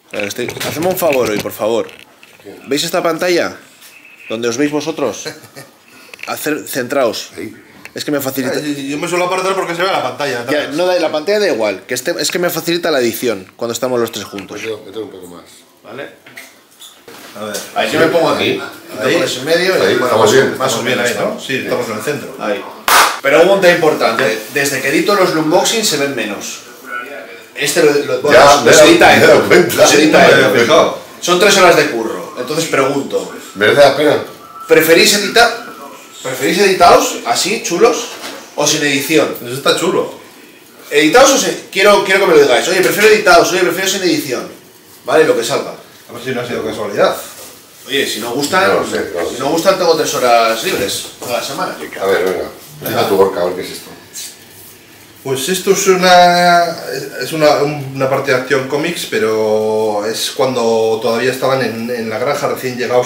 Hacedme un favor hoy, por favor. ¿Veis esta pantalla? Donde os veis vosotros. Centraos. Es que me facilita. Yo me suelo apartar porque se ve la pantalla. Ya, no, la pantalla da igual. Es que me facilita la edición cuando estamos los tres juntos. Meter un poco más. ¿Vale? A ver. Ahí yo me pongo aquí. Ahí. Pones en medio. Ahí, y estamos bien. Más o menos ahí, ¿no? Sí, estamos en el centro. Ahí. Pero un punto importante. Desde que edito los unboxing se ven menos. Este los edita él. Los edita él. Son 3 horas de curro. Entonces pregunto. ¿Merece la pena? ¿Preferís editados así, chulos, o sin edición? Eso está chulo. ¿Editados o sin? Quiero que me lo digáis. Oye, prefiero editados, oye, prefiero sin edición. Vale, lo que salga. A ver si no ha sido casualidad. Oye, si no gustan, No lo sé. si no gustan tengo 3 horas libres a la semana. A ver, venga. Deja tu Gorka, a ver qué es esto. Pues esto es una parte de Acción Comics, pero es cuando todavía estaban en la granja recién llegados.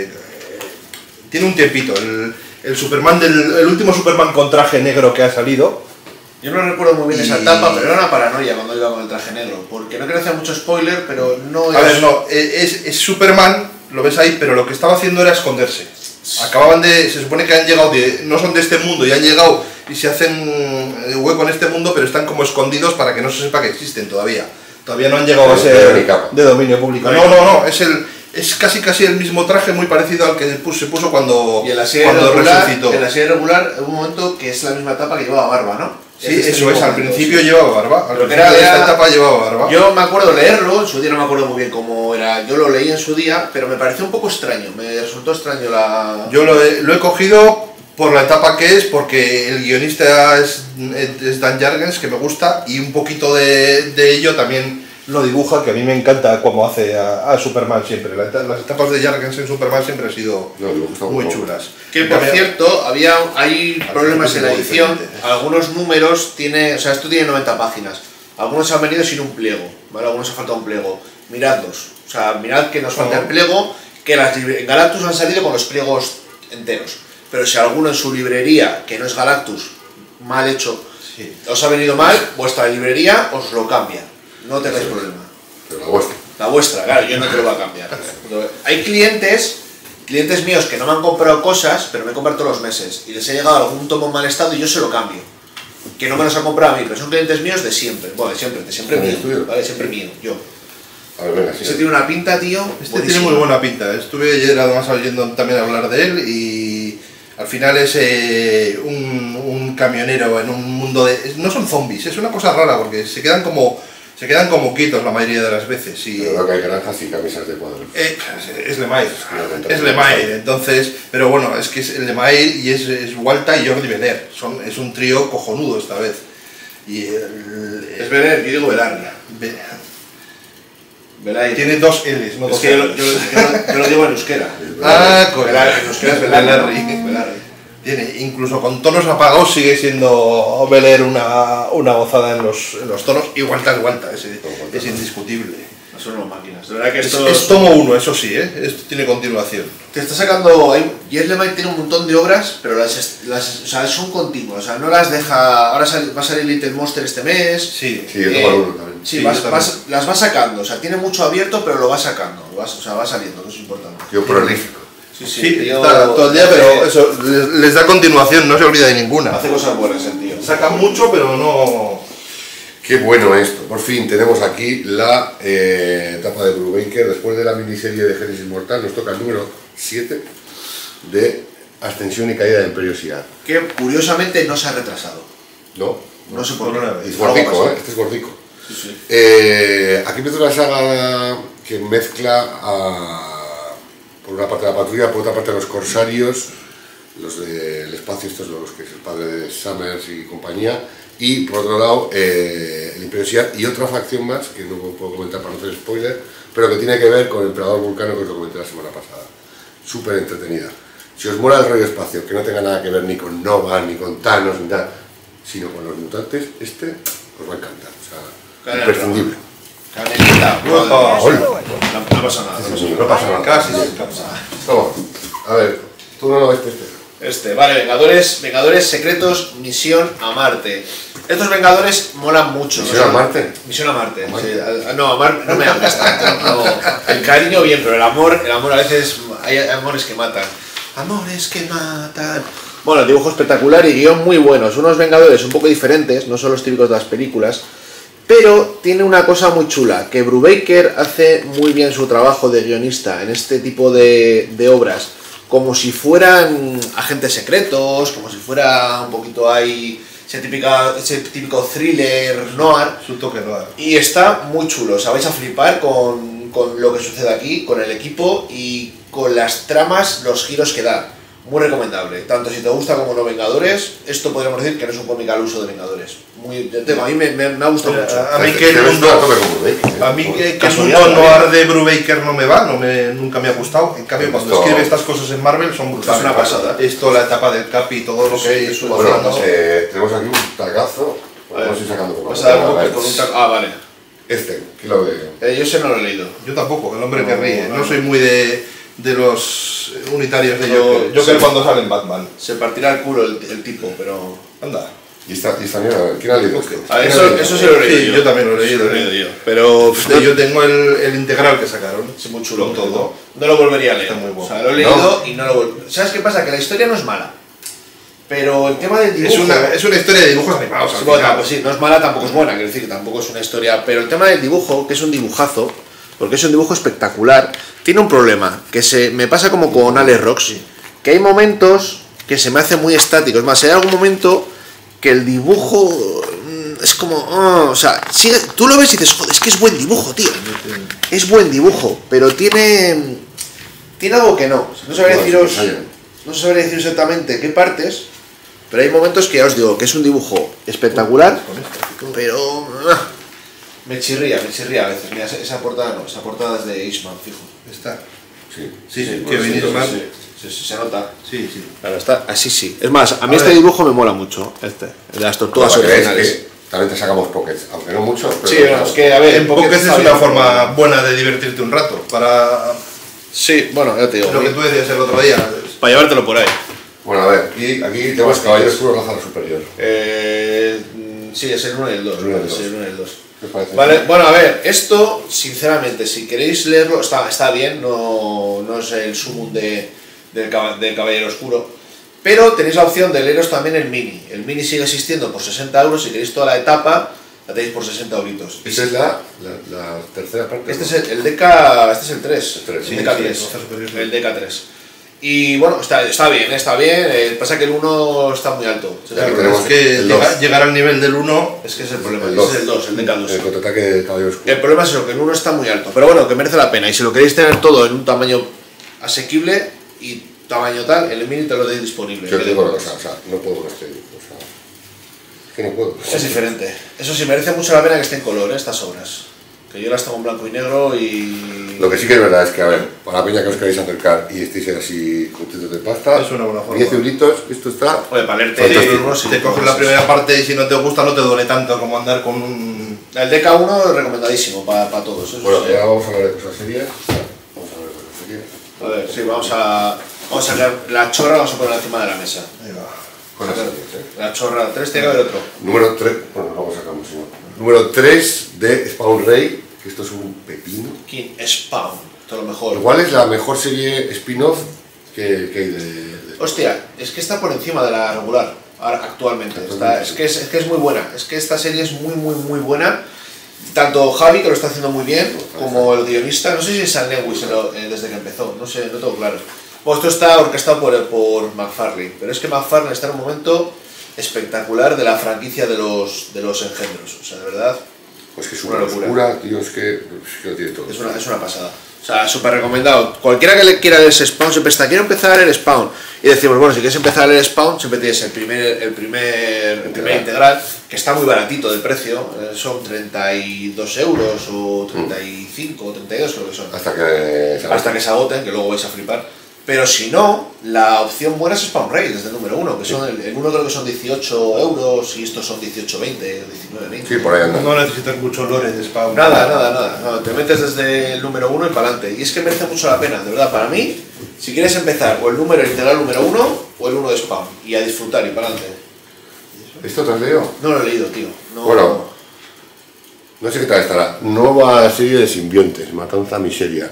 Tiene un tiempito. El Superman el último Superman con traje negro que ha salido. Yo no recuerdo muy bien esa etapa, pero era una paranoia cuando iba con el traje negro. Porque no quiero hacer mucho spoiler, pero no es... A ver, no, es Superman, lo ves ahí, pero lo que estaba haciendo era esconderse. Se supone que han llegado, no son de este mundo y han llegado y se hacen hueco en este mundo, pero están como escondidos para que no se sepa que existen todavía. Todavía no han llegado a ser de dominio público. No, es casi el mismo traje, muy parecido al que se puso cuando resucitó. En la serie regular hubo un momento que es la misma etapa que llevaba barba, ¿no? Sí, eso es, al principio llevaba barba, al principio de esta etapa llevaba barba. Yo me acuerdo leerlo, en su día no me acuerdo muy bien cómo era, yo lo leí en su día, pero me pareció un poco extraño, me resultó extraño la... Yo lo he cogido por la etapa que es, porque el guionista es Dan Jurgens, que me gusta, y un poquito de ello también lo dibuja, que a mí me encanta como hace a Superman siempre. Las etapas de Jurgens en Superman siempre han sido muy chulas. Que por cierto, hay problemas en la edición, algunos números esto tiene 90 páginas, algunos han venido sin un pliego, ¿vale? Algunos ha faltado un pliego, miradlos, o sea, mirad que nos falta el pliego, que en Galactus han salido con los pliegos enteros, pero si alguno en su librería, que no es Galactus, mal hecho, os ha venido mal, vuestra librería os lo cambia, no tengáis problema. Pero la vuestra. La vuestra, claro, yo no te lo voy a cambiar. Hay clientes míos que no me han comprado cosas, pero me compran todos los meses, y les ha llegado algún tomo en mal estado y yo se lo cambio. Que no me los han comprado a mí, pero son clientes míos de siempre. Bueno, de siempre mío, ¿vale? Siempre mío, yo. A ver, venga, sí. Ese tiene una pinta, tío. Este tiene muy buena pinta. Estuve ayer además oyendo también hablar de él y al final es un camionero en un mundo de... No son zombies, es una cosa rara porque se quedan como quietos la mayoría de las veces. Pero que hay granjas y camisas de cuadros. Es Lemire, entonces, pero bueno, es que es el Lemire y es Walta y Jordi Belair. Es un trío cojonudo esta vez. Es Belair, yo digo Belarnia. Belair. Tiene 2 L's, no 2 L's. Yo lo digo en euskera. Correcto. En euskera es Belarnia. Tiene, incluso con tonos apagados sigue siendo Belair una gozada en los tonos, y Walta es indiscutible. No son unas máquinas, de verdad que esto... Es tomo 1, eso sí, esto tiene continuación. Te está sacando... Yes Lemire tiene un montón de obras, pero o sea, son continuas, o sea, no las deja... Ahora va a salir Little Monster este mes... Sí, yo tomo uno también. Sí, las va sacando, o sea, tiene mucho abierto, pero lo va sacando, o sea, va saliendo, eso es importante. Yo prolífico. Sí, está todo el día, pero eso, les da continuación, no se olvida de ninguna. Hace cosas buenas el tío. Saca mucho, pero no... Qué bueno esto. Por fin tenemos aquí la etapa de Brubaker. Después de la miniserie de Génesis Mortal nos toca el número 7 de Ascensión y Caída de Imperio Shi'ar. Que curiosamente no se ha retrasado. No sé por qué. Es gordico, este es gordico. Sí. Aquí empieza una saga que mezcla por una parte la patrulla, por otra parte los corsarios, los del espacio, estos los que es el padre de Summers y compañía, y por otro lado el Imperio Shi'ar y otra facción más que no puedo comentar para no hacer spoiler, pero que tiene que ver con el Emperador Vulcano, que os lo comenté la semana pasada. Súper entretenida. Si os mola el rollo espacio, que no tenga nada que ver ni con Nova, ni con Thanos, ni nada, sino con los mutantes, os va a encantar. O sea, imprescindible. No pasa nada. No pasa nada. Casi. Toma, a ver, tú no lo ves vale, Vengadores Secretos, Misión a Marte. Estos Vengadores molan mucho. ¿Misión a Marte? Misión a Marte. Sí, no, a Marte no me hagas tanto. cariño bien, pero el amor a veces hay amores que matan. Amores que matan. Bueno, el dibujo espectacular y guión muy buenos. Unos Vengadores un poco diferentes, no son los típicos de las películas, pero tiene una cosa muy chula, que Brubaker hace muy bien su trabajo de guionista en este tipo de obras, como si fueran agentes secretos, como si fuera un poquito ahí ese típico thriller noir. Su toque noir. Y está muy chulo, o sea, vais a flipar con lo que sucede aquí, con el equipo y con las tramas, los giros que da. Muy recomendable, tanto si te gusta como no Vengadores. Esto podríamos decir que no es un cómic al uso de Vengadores. A mí me ha gustado mucho. A mí que el mundo noir de Brubaker no me va, nunca me ha gustado. En cambio, cuando escribe estas cosas en Marvel son brutales. Es una pasada. Esto, la etapa del Capi y todo lo que es. Bueno, tenemos aquí un tagazo. Vamos a ir sacando por vale. ¿Quién lo ve? Yo ese no lo he leído. Yo tampoco, el hombre que ríe. No soy muy de los unitarios de Joker. Joker cuando sale en Batman. Se partirá el culo el tipo, pero... Anda. Y esta mierda, a ver, ¿quién ha leído este? Eso sí lo he leído yo también lo he leído. yo. Pero yo tengo el integral que sacaron. Es muy chulo con todo. No lo volvería a leer. Está muy bueno. O sea, lo he leído y no lo volvería. ¿Sabes qué pasa? Que la historia no es mala. Pero el tema del dibujo... Es una historia de dibujos animados. Pues sí, no es mala, tampoco es buena, quiero decir que tampoco es una historia. Pero el tema del dibujo, que es un dibujazo, porque es un dibujo espectacular, tiene un problema, que me pasa como con Alex Rox, que hay momentos que se me hacen muy estáticos. Es más, hay algún momento que el dibujo es como... o sea, tú lo ves y dices, joder, es que es buen dibujo, tío. Es buen dibujo, pero tiene algo que no. No sabría deciros exactamente qué partes, pero hay momentos que ya os digo que es un dibujo espectacular, pero... Me chirría a veces. Mira, esa portada no, esa portada es de Eastman, fijo. Está. Sí, que Eastman. Sí, se nota. Sí. Claro, está así sí. Es más, a mí este dibujo me mola mucho, el de las tortugas originales. También te sacamos pockets, aunque no mucho. Pero sí, es que a ver, en pockets es una forma buena de divertirte un rato. Sí, bueno, ya te digo. Lo que tú decías el otro día. Para llevártelo por ahí. Bueno, a ver, y aquí tenemos Caballero Oscuro, Raza Superior. Sí, es el 1 y el 2. El 1 y el 2. Sí, el 1 y el 2. ¿Qué os parece? Vale, bueno, a ver, esto, sinceramente, si queréis leerlo, está bien, no es el sumum del Caballero Oscuro, pero tenéis la opción de leeros también el mini. El mini sigue existiendo por 60 euros, si queréis toda la etapa, la tenéis por 60 euritos. Esta es la tercera parte. Este es el DK, este es el 3, sí, el DK3, el DK3. Y bueno, está bien, pasa que el 1 está muy alto. Es que llegar al nivel del 1 es que es el problema, ese es el 2, el DK2. El contraataque de Caballero Oscuro. El problema es eso, que el 1 está muy alto, pero bueno, que merece la pena. Y si lo queréis tener todo en un tamaño asequible y tamaño tal, el mini te lo tenéis disponible. Yo te digo una cosa, o sea, no puedo con este dibujo, o sea, es que no puedo. Es diferente. Eso sí, merece mucho la pena que esté en color, estas obras. Que yo las tengo en blanco y negro y... Lo que sí que es verdad es que, a ver, para la peña que os queréis acercar y estéis así juntitos de pasta, es una buena forma. 10 euritos, esto está... Oye, para leerte... Te coges la primera parte y si no te gusta no te duele tanto como andar con un... El DK1 es recomendadísimo para todos. Eso Bueno, sí. ahora vamos a hablar de cosas serias. A ver, sí, vamos a sacar la chorra, vamos a ponerla encima de la mesa. Ahí va. Cosas serias, La chorra, 3 tiene que haber otro. Número 3, bueno, vamos a sacarlo, si no. Número 3 de Spawn Rey, que esto es un pepino. King Spawn, esto es lo mejor. Igual es la mejor serie spin-off que hay de... Hostia, es que está por encima de la regular actualmente. Es que es muy buena. Es que esta serie es muy buena. Tanto Javi, que lo está haciendo muy bien, como el guionista. No sé si es Sam Lewis desde que empezó, no sé, no tengo claro. Bueno, esto está orquestado por McFarlane, pero es que McFarlane está en un momento espectacular de la franquicia de los engendros. O sea, de verdad. Pues que es una locura, tío, es que lo tiene todo. Es una pasada. O sea, súper recomendado. Cualquiera que le quiera leer ese Spawn siempre está, quiero empezar a leer Spawn. Y decimos, bueno, si quieres empezar a leer Spawn, siempre tienes el primer integral, que está muy baratito de precio. Son 32 euros o 35 o 32 creo que son. Hasta que se agoten, que luego vais a flipar. Pero si no, la opción buena es Spawn Raid, desde el número 1, que son el 1 creo que son 18 euros y estos son 18,20, 19,20. Sí, por ahí anda. No necesitas mucho lore de Spawn. Nada. No, te metes desde el número 1 y para adelante. Y es que merece mucho la pena, de verdad, para mí, si quieres empezar o el integral número 1 o el 1 de Spawn, y a disfrutar y para adelante. ¿Esto te has leído? No lo he leído, tío. No, bueno, No sé qué tal estará. Nueva serie de simbiontes, Matanza Miseria.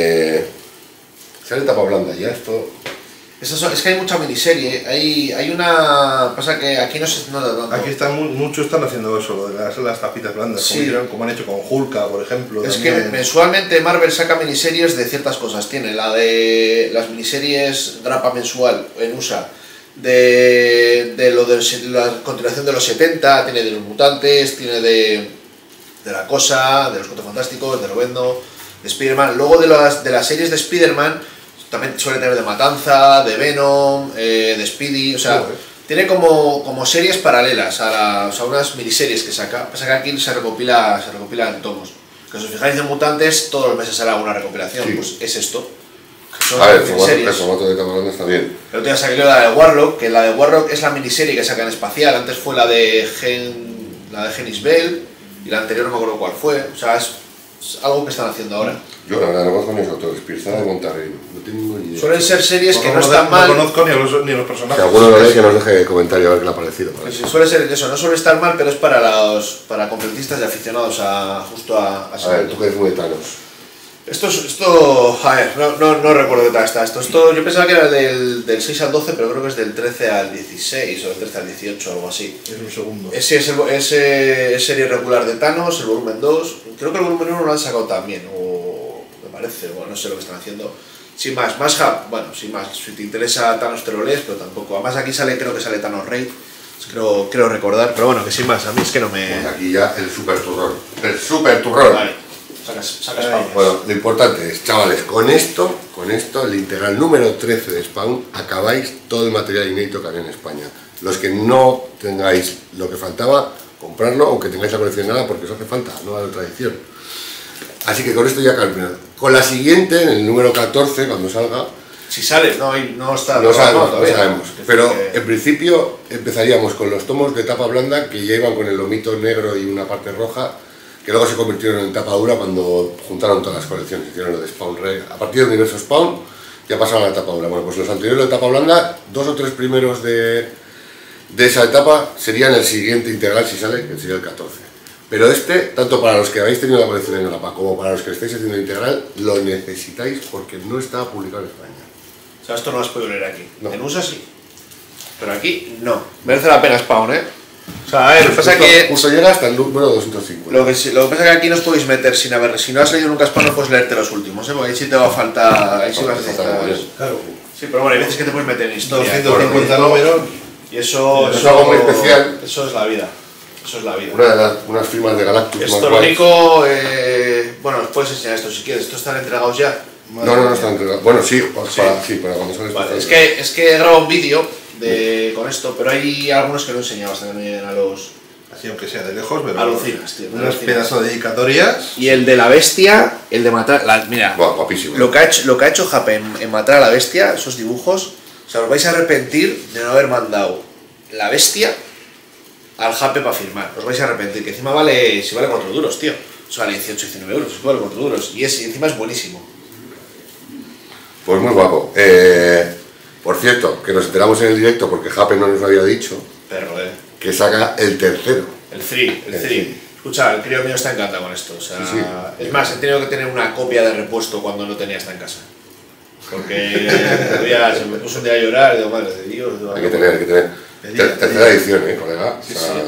Sale tapa blanda ya, esto... Es que hay mucha miniserie, hay una... Pasa que aquí no se nota tanto. Aquí muchos están haciendo eso, lo de las tapitas blandas, Sí. como han hecho con Hulka, por ejemplo. Es también. que mensualmente Marvel saca miniseries de ciertas cosas. Tiene la de las miniseries grapa mensual en USA, de la continuación de los 70, tiene de los mutantes, tiene de la cosa, de los Cuatro Fantásticos, de Lobezno, de Spider-Man. Luego de las series de Spider-Man también suele tener de Matanza, de Venom, de Speedy, o sea, tiene como series paralelas o sea, unas miniseries que saca. Pasa que aquí se recopila en tomos. Que si os fijáis en Mutantes, todos los meses sale una recopilación, Sí. Pues es esto. Son A ver, el miniseries. formato de tapa blanda está bien. El otro día salió la de Warlock, que la de Warlock es la miniserie que sacan espacial. Antes fue la de Genis Bell, y la anterior no me acuerdo cuál fue. O sea, es algo que están haciendo ahora. Yo la verdad no conozco ni los autores, Pirzada de Monterrey, no tengo ni idea. Suelen ser series que no No están mal. No conozco ni los personajes. Si alguno lo ve, que nos deje comentario a ver qué le ha parecido. ¿vale? Sí, suele ser eso, no suele estar mal, pero es para completistas y aficionados justo a A ver, tú que eres muy de Thanos. Esto, a ver, no recuerdo qué tal está esto. Yo pensaba que era del 6 al 12, pero creo que es del 13 al 16 o del 13 al 18 o algo así. Es un segundo. Es serie regular de Thanos, el volumen 2. Creo que el volumen 1 lo han sacado también, o me parece, o no sé lo que están haciendo. Sin más bueno, sin más, si te interesa Thanos te lo lees, pero tampoco. Además aquí creo que sale Thanos Rey, creo recordar, pero bueno, que sin más, a mí es que no me... Pues aquí ya el super turrón. El super turrón. Vale, sacas pautas. Bueno, lo importante es, chavales, con esto, el integral número 13 de Spawn, acabáis todo el material inédito que había en España. Los que no tengáis lo que faltaba, comprarlo, aunque tengáis la coleccionada, porque os hace falta, no va de otra edición. Así que con esto ya calculado. Con la siguiente, en el número 14, cuando salga, Si sale, no está... no sabemos, todavía. no sabemos. Pero en principio empezaríamos con los tomos de tapa blanda que ya iban con el lomito negro y una parte roja, que luego se convirtieron en tapa dura cuando juntaron todas las colecciones, hicieron lo de Spawn Red. A partir del universo Spawn ya pasaron a la tapa dura. Bueno, pues los anteriores de tapa blanda, 2 o 3 primeros de esa etapa serían el siguiente integral si sale, que sería el 14. Pero tanto para los que habéis tenido la colección en Europa como para los que estáis haciendo el integral, lo necesitáis porque no está publicado en España. O sea, esto no lo has podido leer aquí. No. En USA sí. Pero aquí no. Merece la pena Spawn, ¿eh? O sea, a ver, pasa que... Justo llega hasta el número 250. Lo que pasa es que aquí no os podéis meter sin haber... Si no has leído nunca Spawn no puedes leerte los últimos, ¿eh? Porque ahí sí te va a faltar... Ahí sí vas a necesitar... Claro. Sí, pero bueno, hay veces que te puedes meter en historia. 250 números. Y eso es algo muy especial. Eso es la vida. Eso es la vida. Unas firmas de Galactus. Esto lo único... bueno, os puedes enseñar esto si quieres. ¿Estos están entregados ya? No están entregados. Bueno, sí, para cuando sale Vale, es que he grabado un vídeo con esto, pero hay algunos que no he enseñado hasta que no lleguen a los... Así aunque sea de lejos, pero... Alucinas, tío. Unas pedazos de dedicatorias. Y el de la bestia, el de matar... mira, guapísimo. lo que ha hecho Jape en matar a la bestia, esos dibujos, o sea, os vais a arrepentir de no haber mandado la bestia al Jape para firmar. Os vais a arrepentir, que encima vale 4 duros, tío. Eso vale 18, 19 euros, eso vale 4 duros. Y encima es buenísimo. Pues muy guapo. Por cierto, que nos enteramos en el directo porque Jape no nos lo había dicho, Perro, que saca el tercero. El 3. Escucha, el crío mío está encantado con esto. O sea, Sí. Es más, he tenido que tener una copia de repuesto cuando no tenía esta en casa. Porque se me puso un día a llorar y digo, madre de Dios. Hay que tener. Tercera edición, colega. Sí, O sea,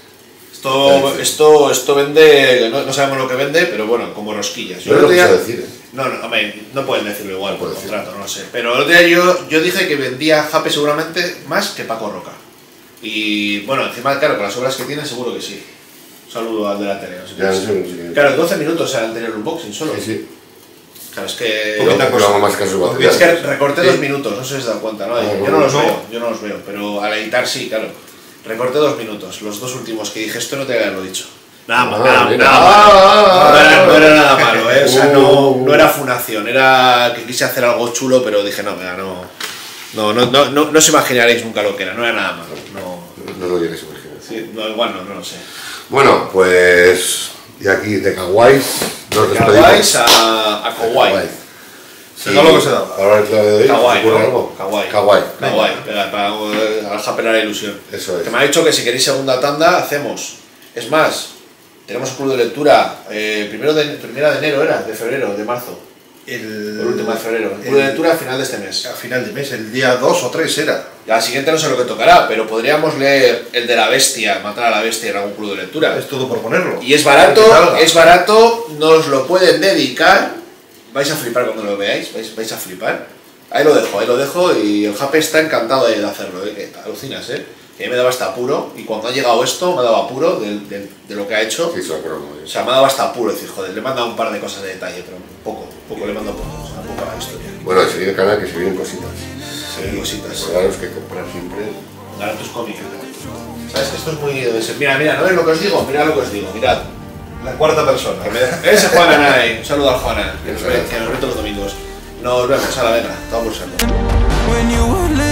Esto vende, no sabemos lo que vende, pero bueno, como rosquillas. no es lo que se decir, No, hombre, no pueden decirlo igual por puede contrato, no lo sé. Pero el otro día yo dije que vendía Jape seguramente más que Paco Roca. Y bueno, encima, claro, con las obras que tiene, seguro que sí. Un saludo al de la tele. Ya, sí. Claro, 12 minutos al anterior unboxing solo. Sí. Claro, es que. Yo hago más caso a Es que recorté 2 minutos, no sé si os dado cuenta, ¿no? Yo no los no. veo, pero al editar sí, claro. Recorté 2 minutos, los 2 últimos que dije, esto no te había haberlo dicho. Nada malo. No era nada malo, ¿eh? O sea, no era funación, era que quise hacer algo chulo, pero dije, no os imaginaréis nunca lo que era, no era nada malo. No lo llegues a imaginar. Sí, igual no lo sé. Bueno, pues... Y aquí de Kawaii nos Kawaii despedimos. a Kawaii. Se da lo que se da. Ahora es la de hoy. Kawaii, ¿ocurre ¿no? algo? Kawaii. Kawaii. Para al Jape la ilusión. Eso es. Que me ha dicho que si queréis segunda tanda, hacemos. Es más, tenemos un club de lectura, primera de enero era, de febrero, de marzo. El último de febrero. El club de lectura a final de este mes. A final de mes, el día 2 o 3 era. La siguiente no sé lo que tocará, pero podríamos leer el de la bestia, matar a la bestia en algún club de lectura. Es todo por ponerlo. Y es barato, nos lo pueden dedicar. Vais a flipar cuando lo veáis, vais a flipar. Ahí lo dejo y el Jape está encantado de hacerlo, que alucinas, que me daba hasta apuro, y cuando ha llegado esto me ha dado apuro de lo que ha hecho. Sí, O sea, me ha dado hasta apuro, decir, joder, le he mandado un par de cosas de detalle, pero poco le mando poco, o sea, poco a la historia. Bueno, y seguir el canal, que se vienen cositas. Se ven cositas. Regalos que comprar siempre. Ganar tus cómics. ¿Sabes que esto es muy de ser? Mira, ¿no ves lo que os digo? Mirad lo que os digo, mirad. La cuarta persona. Ese Juan Anay, un saludo al Juana, que nos ve todos los domingos. Nos vemos, a la venga, todo por saco.